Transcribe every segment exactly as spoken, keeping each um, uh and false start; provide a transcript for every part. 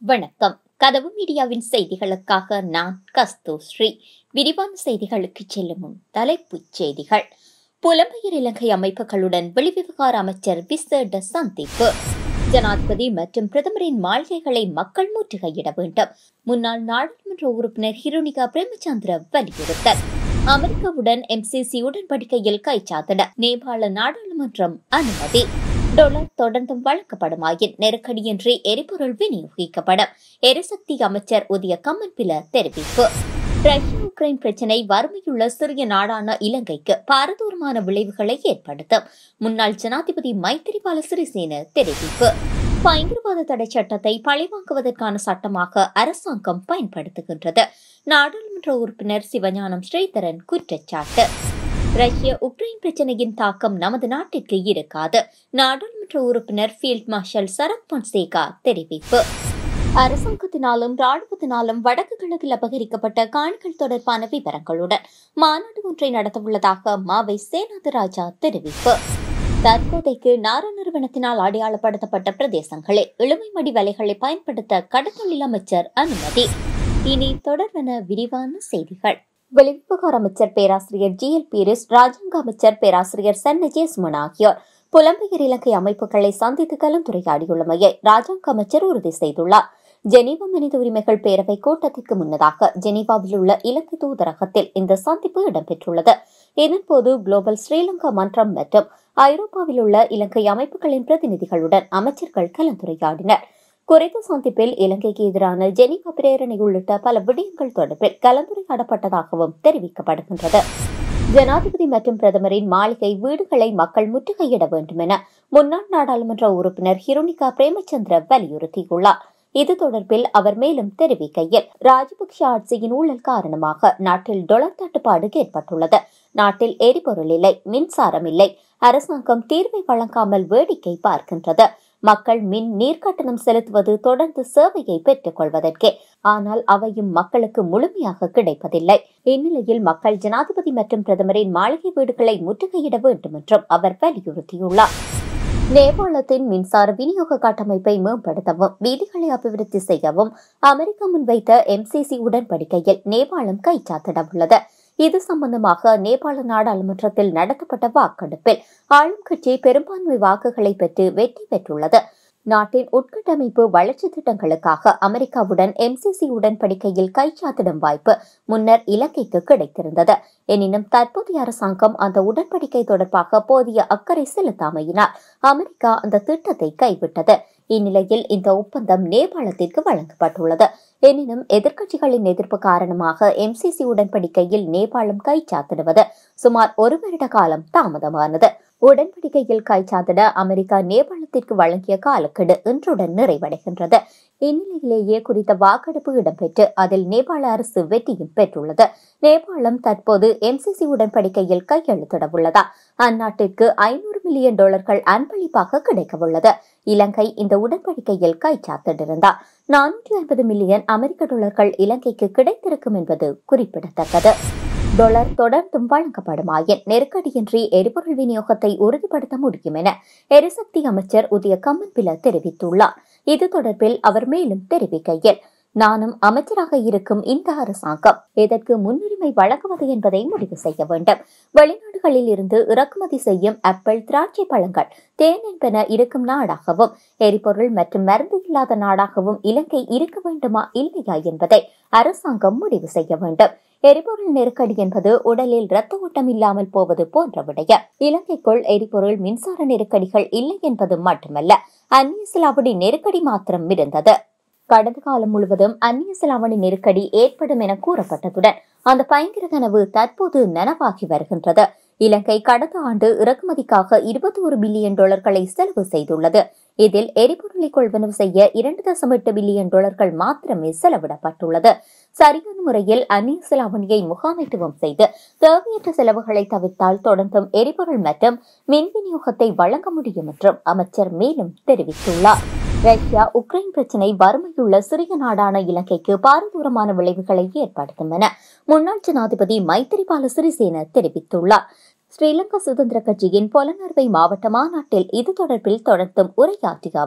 வணக்கம். கதவு மீடியாவின் செய்திகளுக்காக நான் கஸ்தூஸ்ரீ. விரிவான செய்திகளுக்கு செல்லும் முன் தலைப்புச் செய்திகள். புலம்பெயர் இலங்கை அமைப்புகளுடன் வெளிவிவகார அமைச்சர் விசேட சந்திப்பு. ஜனாதிபதி மற்றும் பிரதமரின் மாளிகைகளை மக்கள் முற்றுகையிட வேண்டும். முன்னாள் நாடாளுமன்ற உறுப்பினர் ஹிருனிகா பிரேமச்சந்திர வலியுறுத்தல். அமெரிக்காவுடன் எம்சிசி உடன்படிக்கையில் கைச்சாத்திட நேபாள நாடாளுமன்றம் அனுமதி. டாலர் தொடர்ந்தும் வழங்கப்படுமாயின் நெருக்கடியின்றி எரிபொருள் விநியோகிக்கப்படும். எரிசக்தி அமைச்சர் உதய கமன்பில தெரிவிப்பு. ரஷ்யா உக்ரைன் பிரச்சினை வறுமையுள்ள சிறிய நாடான இலங்கைக்கு பாரதூரமான விளைவுகளை ஏற்படுத்தும். முன்னாள் ஜனாதிபதி மைத்ரிபால சிறிசேன தெரிவிப்பு. பயங்கரவாத தடை சட்டத்தை பழிவாங்குவதற்கான சட்டமாக அரசாங்கம் பயன்படுத்துகின்றது. நாடாளுமன்ற உறுப்பினர் சிவஞானம் ஸ்ரீதரன் குற்றச்சாட்டு. ரஷ்ய உக்ரைன் பிரச்சினையின் தாக்கம் நமது நாட்டிற்கு இருக்காது. நாடாளுமன்ற உறுப்பினர் ஃபீல்ட் மார்ஷல் சரத் பொன்சேகா தெரிவிப்பு. அரசாங்கத்தினாலும் ராணுவத்தினாலும் வடக்கு கிழக்கில் அபகரிக்கப்பட்ட காணிகள் தொடர்பான விவரங்களுடன் மாநாடு ஒன்றை நடத்தவுள்ளதாக மாவை சேனாதிராஜா தெரிவிப்பு. தற்போதைக்கு நாரா நிறுவனத்தினால் அடையாளப்படுத்தப்பட்ட பிரதேசங்களில் இழுமைமடி வலைகளை பயன்படுத்த கடத்தொழில் அமைச்சர் அனுமதி. இனி தொடர்வன விரிவான செய்திகள். வெளிவிவகார அமைச்சர் பேராசிரியர் ஜி எல் பீரிஸ், ராஜாங்க அமைச்சர் பேராசிரியர் சன்ன ஜேசுமன் ஆகியோர் புலம்பெயர் இலங்கை அமைப்புகளை சந்தித்து கலந்துரையாடியுள்ளமையை ராஜாங்க அமைச்சர் உறுதி செய்துள்ளார். ஜெனீவா மனித உரிமைகள் பேரவை கூட்டத்திற்கு முன்னதாக ஜெனீவாவில் உள்ள இலங்கை தூதரகத்தில் இந்த சந்திப்பு இடம்பெற்றுள்ளது. இதன்போது குளோபல் ஸ்ரீலங்கா மன்றம் மற்றும் ஐரோப்பாவில் உள்ள இலங்கை அமைப்புகளின் பிரதிநிதிகளுடன் அமைச்சர்கள் கலந்துரையாடினர். குறித்த சந்திப்பில் இலங்கைக்கு எதிரான ஜெனீவா பிரேரணை உள்ளிட்ட பல விடயங்கள் தொடர்பில் கலந்துரையாடப்பட்டதாகவும் தெரிவிக்கப்படுகின்றது. ஜனாதிபதி மற்றும் பிரதமரின் மாளிகை வீடுகளை மக்கள் முற்றுகையிட வேண்டும் என முன்னாள் நாடாளுமன்ற உறுப்பினர் ஹிருனிகா பிரேமச்சந்திர வலியுறுத்தியுள்ளார். இது தொடர்பில் அவர் மேலும் தெரிவிக்கையில், ராஜபக்ஷ ஆட்சியின் ஊழல் காரணமாக நாட்டில் டொலர் தட்டுப்பாடு ஏற்பட்டுள்ளது. நாட்டில் எரிபொருள் இல்லை, மின்சாரம் இல்லை. அரசாங்கம் தீர்வை வழங்காமல் வேடிக்கை பார்க்கின்றது. மக்கள் மின் நீர் கட்டணம் செலுத்துவது தொடர்ந்து சேவையை பெற்றுக் கொள்வதற்கே, ஆனால் அவையும் மக்களுக்கு முழுமையாக கிடைப்பதில்லை. இந்நிலையில் மக்கள் ஜனாதிபதி மற்றும் பிரதமரின் மாளிகை வீடுகளை முற்றுகையிட வேண்டும் என்றும் அவர் வலியுறுத்தியுள்ளார். நேபாளத்தின் மின்சார விநியோக கட்டமைப்பை மேம்படுத்தவும் வீதிகளை அபிவிருத்தி செய்யவும் அமெரிக்கா முன்வைத்த எம்சிசி உடன்படிக்கையில் நேபாளம் கைச்சாத்திட உள்ளது. இது சம்பந்தமாக நேபாள நாடாளுமன்றத்தில் நடத்தப்பட்ட வாக்கெடுப்பில் ஆளும் கட்சி பெரும்பான்மை வாக்குகளை பெற்று வெற்றி பெற்றுள்ளது. நாட்டின் உட்கட்டமைப்பு வளர்ச்சி திட்டங்களுக்காக அமெரிக்காவுடன் எம்சிசி உடன்படிக்கையில் கைச்சாத்திடும் வாய்ப்பு முன்னர் இலங்கைக்கு கிடைத்திருந்தது. எனினும் தற்போதைய அரசாங்கம் அந்த உடன்படிக்கை தொடர்பாக போதிய அக்கறை செலுத்தாமையினால் அமெரிக்கா அந்த திட்டத்தை கைவிட்டது. இந்நிலையில் இந்த ஒப்பந்தம் நேபாளத்திற்கு வழங்கப்பட்டுள்ளது. எனினும் எதிர்க்கட்சிகளின் எதிர்ப்பு காரணமாக எம்சிசி உடன்படிக்கையில் நேபாளம் கைச்சாத்திடுவது சுமார் ஒரு வருட காலம் தாமதமானது. உடன்படிக்கையில் கைச்சாத்திட அமெரிக்கா நேபாளத்திற்கு வழங்கிய காலக்கெடு இன்றுடன் நிறைவடைகின்றது. இந்நிலையிலேயே குறித்த வாக்கெடுப்பு இடம்பெற்று அதில் நேபாள அரசு வெற்றியும் பெற்றுள்ளது. நேபாளம் தற்போது எம்சிசி உடன்படிக்கையில் கையெழுத்திட உள்ளதா அந்நாட்டிற்கு ஐநூறு மில்லியன் டாலர்கள் அன்பளிப்பாக கிடைக்கவுள்ளது. இலங்கை இந்த உடன்படிக்கையில் கைச்சாத்திட்டிருந்தால் நானூற்றி ஐம்பது மில்லியன் அமெரிக்க டாலர்கள் இலங்கைக்கு கிடைத்திருக்கும் என்பது குறிப்பிடத்தக்கது. டாலர் தொடர்ந்தும் வழங்கப்படுமாயின் நெருக்கடியின்றி எரிபொருள் விநியோகத்தை உறுதிப்படுத்த முடியும் என எரிசக்தி அமைச்சர் உதய கமன்பில தெரிவித்துள்ளார். இது தொடர்பில் அவர் மேலும் தெரிவிக்கையில், நானும் அமைச்சராக இருக்கும் இந்த அரசாங்கம் எதற்கு முன்னுரிமை வழங்குவது என்பதை முடிவு செய்ய வேண்டும். வெளிநாடுகளில் இருந்து இறக்குமதி செய்யும் ஆப்பிள், திராட்சை பழங்கள், தேன் என்பன இருக்கும் நாடாகவும் எரிபொருள் மற்றும் மருந்து இல்லாத நாடாகவும் இலங்கை இருக்க வேண்டுமா இல்லையா என்பதை அரசாங்கம் முடிவு செய்ய வேண்டும். எரிபொருள் நெருக்கடி என்பது உடலில் இரத்த ஓட்டம் இல்லாமல் போவது போன்ற விடயம். இலங்கைக்குள் எரிபொருள் மின்சார நெருக்கடிகள் இல்லை என்பது மட்டுமல்ல, அந்நிய செலாவணி நெருக்கடி மாத்திரம் இருந்தது. கடந்த காலம் முழுவதும் அந்நிய செலாவணி நெருக்கடி ஏற்படும் என கூறப்பட்டதுடன் அந்த பயங்கர கனவு தற்போது நனவாகி வருகின்றது. இலங்கை கடந்த ஆண்டு இறக்குமதிக்காக இருபத்தி ஒரு பில்லியன் டாலர்களை செலவு செய்துள்ளது. இதில் எரிபொருளை கொள்வனவு செய்ய இரண்டு தசம் எட்டு பில்லியன் டாலர்கள் மாத்திரமே செலவிடப்பட்டுள்ளது. சரியான முறையில் அந்நிய செலாவணியை முகாமைத்துவம் செய்து தேவையற்ற செலவுகளை தவிர்த்தால் தொடர்ந்தும் எரிபொருள் மற்றும் மின் விநியோகத்தை வழங்க முடியும் என்றும் அமைச்சர் மேலும் தெரிவித்துள்ளார். ரஷ்யா உக்ரைன் பிரச்சினை வறுமையுள்ள சிறிய நாடான இலங்கைக்கு பாரதூரமான விளைவுகளை ஏற்படுத்தும் என முன்னாள் ஜனாதிபதி மைத்ரிபால சிறிசேன தெரிவித்துள்ளார். ஸ்ரீலங்கா சுதந்திர கட்சியின் பொலனறுவை மாவட்ட மாநாட்டில் இது தொடர்பில் தொடர்ந்தும் உரையாற்றிய அவர்,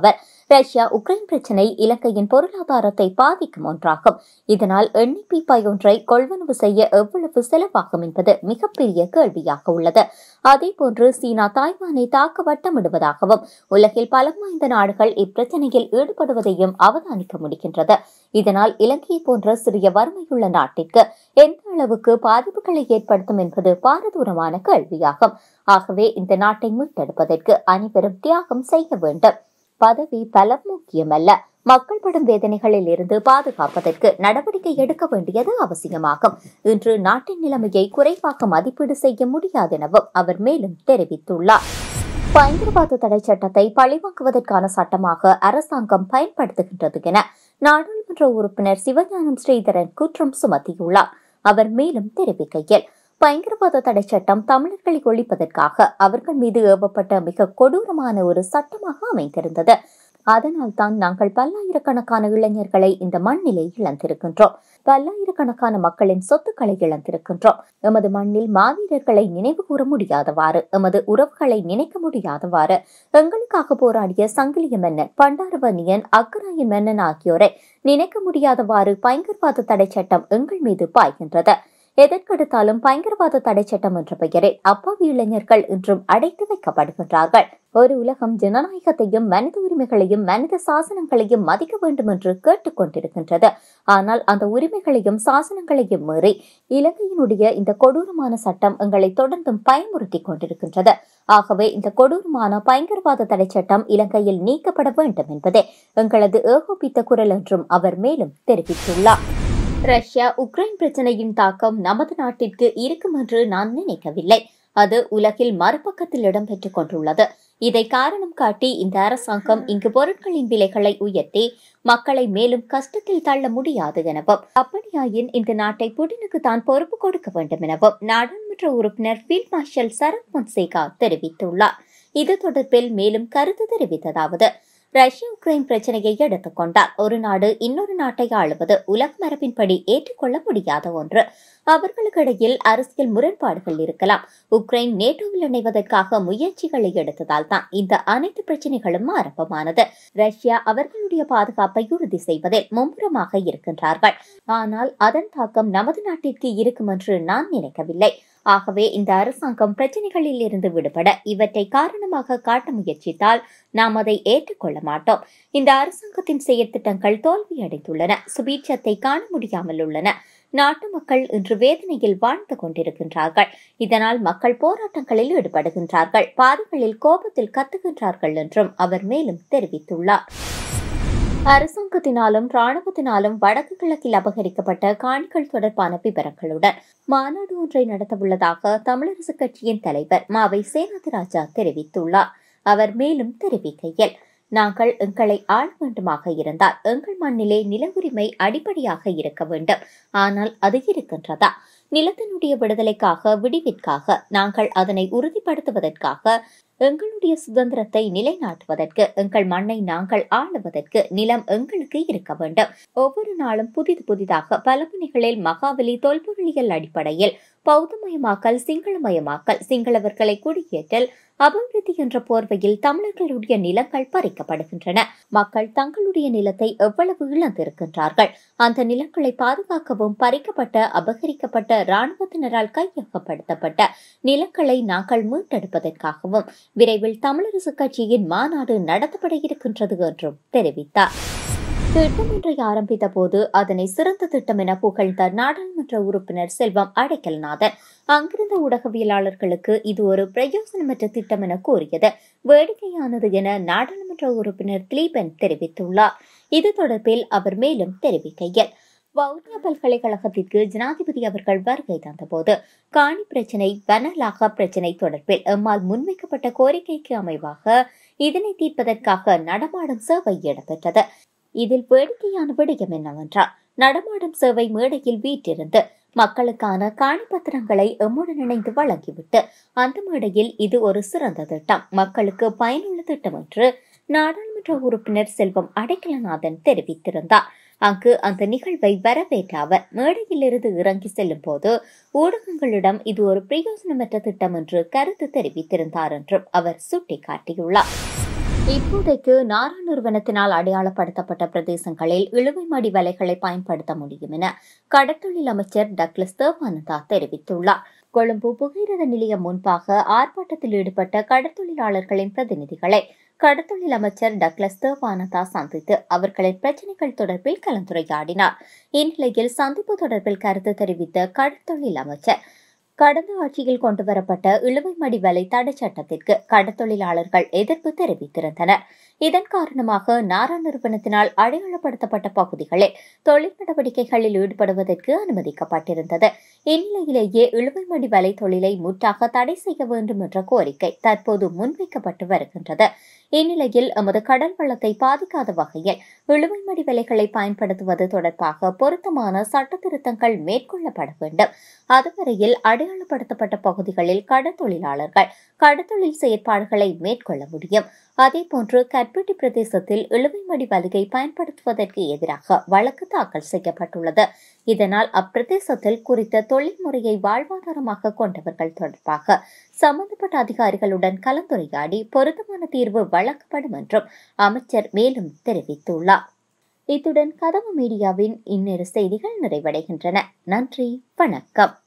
ரஷ்யா உக்ரைன் பிரச்சினை இலங்கையின் பொருளாதாரத்தை பாதிக்கும் ஒன்றாகும். இதனால் எண்ணெய் பீப்பாய் ஒன்றை கொள்வனவு செய்ய எவ்வளவு செலவாகும் என்பது மிகப்பெரிய கேள்வியாக உள்ளது. அதேபோன்று சீனா தாய்வானை தாக்க வட்டமிடுவதாகவும் உலகில் பலம் வாய்ந்த நாடுகள் இப்பிரச்சினையில் ஈடுபடுவதையும் அவதானிக்க முடிகின்றது. இதனால் இலங்கையை போன்ற சிறிய வறுமையுள்ள நாட்டிற்கு எந்த அளவுக்கு பாதிப்புகளை ஏற்படுத்தும் என்பது பாரதூரமான கேள்வியாகும். ஆகவே இந்த நாட்டை மீட்டெடுப்பதற்கு அனைவரும் தியாகம் செய்ய வேண்டும். பதவி பலம் முக்கியமல்ல, மக்கள் படும் வேதனைகளில் இருந்து பாதுகாப்பதற்கு நடவடிக்கை எடுக்க வேண்டியது அவசியமாகும். இன்று நாட்டின் நிலைமையை குறைவாக மதிப்பீடு செய்ய முடியாது எனவும் அவர் மேலும் தெரிவித்துள்ளார். பயங்கரவாத தடை சட்டத்தை பழிவாங்குவதற்கான சட்டமாக அரசாங்கம் பயன்படுத்துகின்றது என நாடாளுமன்ற உறுப்பினர் சிவஞானம் ஸ்ரீதரன் குற்றம் சுமத்தியுள்ளார். அவர் மேலும் தெரிவிக்கையில், பயங்கரவாத தடை சட்டம் தமிழர்களை ஒழிப்பதற்காக அவர்கள் மீது ஏவப்பட்ட மிக கொடூரமான ஒரு சட்டமாக அமைந்திருந்தது. அதனால் தான் நாங்கள் பல்லாயிரக்கணக்கான இளைஞர்களை இந்த மண்ணிலே இழந்திருக்கின்றோம். பல்லாயிரக்கணக்கான மக்களின் சொத்துக்களை இழந்திருக்கின்றோம். எமது மண்ணில் மாவீரர்களை நினைவு கூற முடியாதவாறு, எமது உறவுகளை நினைக்க முடியாதவாறு எங்களுக்காக போராடிய சங்கிலிய மன்னன், பண்டாரவன்னியன், அக்கராயன் மன்னன் ஆகியோரை நினைக்க முடியாதவாறு பயங்கரவாத தடை சட்டம் எங்கள் மீது பாய்கின்றது. எதற்கெடுத்தாலும் பயங்கரவாத தடை சட்டம் என்ற பெயரில் அப்பாவி இளைஞர்கள் இன்றும் அடைத்து வைக்கப்படுகின்றார்கள். ஒரு உலகம் ஜனநாயகத்தையும் மனித உரிமைகளையும் மனித சாசனங்களையும் மதிக்க வேண்டும் என்று கேட்டுக் கொண்டிருக்கின்றது. ஆனால் அந்த உரிமைகளையும் சாசனங்களையும் மீறி இலங்கையினுடைய இந்த கொடூரமான சட்டம் எங்களை தொடர்ந்தும் பயமுறுத்தி கொண்டிருக்கின்றது. ஆகவே இந்த கொடூரமான பயங்கரவாத தடை சட்டம் இலங்கையில் நீக்கப்பட வேண்டும் என்பதே எங்களது ஏகோபித்த குரல் என்றும் அவர் மேலும் தெரிவித்துள்ளார். ரஷ்யா உக்ரைன் பிரச்சனையின் தாக்கம் நமது நாட்டிற்கு இருக்கும் என்று நான் நினைக்கவில்லை. அது உலகில் மறுபக்கத்தில் இடம்பெற்றுக் கொண்டுள்ளது. இதை காரணம் காட்டி இந்த அரசாங்கம் இங்கு பொருட்களின் விலைகளை உயர்த்தி மக்களை மேலும் கஷ்டத்தில் தள்ள முடியாது எனவும், அப்படியாயின் இந்த நாட்டை புடினுக்கு தான் பொறுப்பு கொடுக்க வேண்டும் எனவும் நாடாளுமன்ற உறுப்பினர் ஃபீல்ட் மார்ஷல் சரத் பொன்சேகா தெரிவித்துள்ளார். இது தொடர்பில் மேலும் கருத்து தெரிவித்ததாவது, ரஷ்யா உக்ரைன் பிரச்சனையை எடுத்துக் கொண்டால் ஒரு நாடு இன்னொரு நாட்டை ஆளுவது உலக மரபின்படி ஏற்றுக்கொள்ள முடியாத ஒன்று. அவர்களுக்கிடையில் அரசியல் முரண்பாடுகள் இருக்கலாம். உக்ரைன் நேட்டோவில் இணைவதற்காக முயற்சிகளை எடுத்ததால் தான் இந்த அனைத்து பிரச்சனைகளும் ஆரம்பமானது. ரஷ்யா அவர்களுடைய பாதுகாப்பை உறுதி செய்வதில் மும்முரமாக இருக்கின்றார்கள். ஆனால் அதன் தாக்கம் நமது நாட்டிற்கு இருக்கும் என்று நான் நினைக்கவில்லை. ஆகவே இந்த அரசாங்கம் பிரச்சனைகளில் இருந்து விடுபட இவற்றை காரணமாக காட்ட முயற்சித்தால் நாம் அதை ஏற்றுக்கொள்ள மாட்டோம். இந்த அரசாங்கத்தின் செயற்திட்டங்கள் தோல்வியடைந்துள்ளன. சுபீட்சத்தை காண முடியாமல் உள்ளன. நாட்டு மக்கள் இன்று வேதனையில் வாழ்ந்து கொண்டிருக்கின்றார்கள். இதனால் மக்கள் போராட்டங்களில் ஈடுபடுகின்றார்கள், பாதைகளில் கோபத்தில் கத்துகின்றார்கள் என்றும் அவர் மேலும் தெரிவித்துள்ளார். அரசாங்கத்தினாலும் ராணுவத்தினாலும் வடக்கு கிழக்கில் அபகரிக்கப்பட்ட காணிகள் தொடர்பான விவரங்களுடன் மாநாடு ஒன்றை நடத்தவுள்ளதாக தமிழரசு கட்சியின் தலைவர் மாவை சேனாதிராஜா தெரிவித்துள்ளார். அவர் மேலும் தெரிவிக்கையில், நாங்கள் எங்களை ஆள வேண்டுமாக இருந்தால் எங்கள் மண்ணிலே நில உரிமை அடிப்படையாக இருக்க வேண்டும். ஆனால் அது இருக்கின்றதா? நிலத்தினுடைய விடுதலைக்காக, விடிவிற்காக, நாங்கள் அதனை உறுதிப்படுத்துவதற்காக, எங்களுடைய சுதந்திரத்தை நிலைநாட்டுவதற்கு, எங்கள் மண்ணை நாங்கள் ஆளுவதற்கு நிலம் எங்களுக்கு இருக்க வேண்டும். ஒவ்வொரு நாளும் புதிது புதிதாக பல முனைகளில் மகாவலி தொல்பொருளியல் அடிப்படையில் பௌத்தமயமாக்கல், சிங்களமயமாக்கல், சிங்களவர்களை குடியேற்றல், அபிவிருத்தி என்ற போர்வையில் தமிழர்களுடைய நிலங்கள் பறிக்கப்படுகின்றன. மக்கள் தங்களுடைய நிலத்தை எவ்வளவு இழந்திருக்கின்றார்கள். அந்த நிலங்களை பாதுகாக்கவும் பறிக்கப்பட்ட, அபகரிக்கப்பட்ட, இராணுவத்தினரால் கையகப்படுத்தப்பட்ட நிலங்களை நாங்கள் மீட்டெடுப்பதற்காகவும் விரைவில் தமிழரசு கட்சியின் மாநாடு நடத்தப்பட இருக்கின்றது என்றும் தெரிவித்தார். திட்டம் ஒன்றை ஆரம்பித்த போது அதனை சிறந்த திட்டம் என புகழ்ந்த நாடாளுமன்ற உறுப்பினர் செல்வம் அடைக்கல்நாதன் அங்கிருந்த ஊடகவியலாளர்களுக்கு இது ஒரு பிரயோசனமற்ற திட்டம் என கூறியது வேடிக்கையானது என நாடாளுமன்ற உறுப்பினர் திலீபன் தெரிவித்துள்ளார். இது தொடர்பில் அவர் மேலும் தெரிவிக்கையில், வவுனியா பல்கலைக்கழகத்திற்கு ஜனாதிபதி அவர்கள் வருகை தந்தபோது காணி பிரச்சினை, வனலாக பிரச்சினை தொடர்பில் எம்மால் முன்வைக்கப்பட்ட கோரிக்கைக்கு அமைவாக இதனை தீர்ப்பதற்காக நடமாடும் சேவை இடம்பெற்றது. இதில் வேடிக்கையான விடயம் என்னவென்றால், நடமாடும் சேவை மேடையில் வீட்டிருந்து மக்களுக்கான காணி பத்திரங்களை எம்முடன் இணைந்து வழங்கிவிட்டு அந்த மேடையில் இது ஒரு சிறந்த திட்டம், மக்களுக்கு பயனுள்ள திட்டம் என்று நாடாளுமன்ற உறுப்பினர் செல்வம் அடைக்கலநாதன் தெரிவித்திருந்தார். அங்கு அந்த நிகழ்வை வரவேற்ற அவர் மேடையிலிருந்து இறங்கி செல்லும் போது ஊடகங்களிடம் இது ஒரு பிரயோசனமற்ற திட்டம் என்று கருத்து தெரிவித்திருந்தார் என்றும் அவர் சுட்டிக்காட்டியுள்ளார். இப்போதைக்கு நாரா நிறுவனத்தினால் அடையாளப்படுத்தப்பட்ட பிரதேசங்களில் இழுவைமடி வலைகளை பயன்படுத்த முடியும் என கடற்தொழில் அமைச்சர் டக்ளஸ் தேவானந்தா தெரிவித்துள்ளார். கொழும்பு புகையிரத நிலையம் முன்பாக ஆர்ப்பாட்டத்தில் ஈடுபட்ட கடற்தொழிலாளர்களின் பிரதிநிதிகளை கடற்தொழில் அமைச்சர் டக்ளஸ் தேவானந்தா சந்தித்து அவர்களின் பிரச்சினைகள் தொடர்பில் கலந்துரையாடினார். இந்நிலையில் சந்திப்பு தொடர்பில் கருத்து தெரிவித்த கடற்தொழில் அமைச்சர், கடந்த ஆட்சியில் கொண்டுவரப்பட்ட இழுவைமடி வலை தடை சட்டத்திற்கு கடற்தொழிலாளர்கள் எதிர்ப்பு தெரிவித்திருந்தனர். இதன் காரணமாக நாரா நிறுவனத்தினால் அடையாளப்படுத்தப்பட்ட பகுதிகளில் தொழில் நடவடிக்கைகளில் ஈடுபடுவதற்கு அனுமதிக்கப்பட்டிருந்தது. இந்நிலையிலேயே இழுவைமடி வலை தொழிலை முற்றாக தடை செய்ய வேண்டும் என்ற கோரிக்கை தற்போது முன்வைக்கப்பட்டு வருகின்றது. இந்நிலையில் எமது கடல் வளத்தை பாதிக்காத வகையில் இழுவைமடி வலைகளை பயன்படுத்துவது தொடர்பாக பொருத்தமான சட்ட திருத்தங்கள் மேற்கொள்ளப்பட வேண்டும். அதுவரையில் அடையாளப்படுத்தப்பட்ட பகுதிகளில் கடற்தொழிலாளர்கள் கடற்தொழில் செயற்பாடுகளை மேற்கொள்ள முடியும். அதேபோன்று கட்பெட்டி பிரதேசத்தில் இழுவைமடி வலையை பயன்படுத்துவதற்கு எதிராக வழக்கு தாக்கல் செய்யப்பட்டுள்ளது. இதனால் அப்பிரதேசத்தில் குறித்த தொழில் முறையை வாழ்வாதாரமாக கொண்டவர்கள் தொடர்பாக சம்பந்தப்பட்ட அதிகாரிகளுடன் கலந்துரையாடி பொருத்தமான தீர்வு வழங்கப்படும் என்றும் அமைச்சர் மேலும் தெரிவித்துள்ளார். இத்துடன் கதவு மீடியாவின் இன்னொரு செய்திகள் நிறைவடைகின்றன. நன்றி, வணக்கம்.